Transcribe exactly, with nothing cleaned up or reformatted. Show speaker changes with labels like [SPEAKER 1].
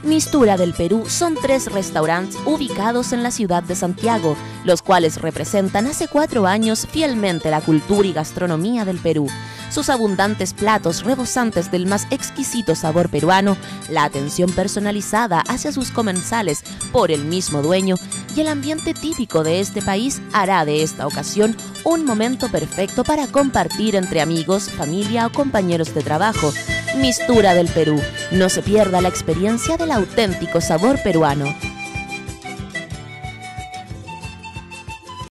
[SPEAKER 1] Mistura del Perú son tres restaurantes ubicados en la ciudad de Santiago, los cuales representan hace cuatro años fielmente la cultura y gastronomía del Perú. Sus abundantes platos rebosantes del más exquisito sabor peruano, la atención personalizada hacia sus comensales por el mismo dueño y el ambiente típico de este país hará de esta ocasión un momento perfecto para compartir entre amigos, familia o compañeros de trabajo. Mistura del Perú. No se pierda la experiencia del auténtico sabor peruano.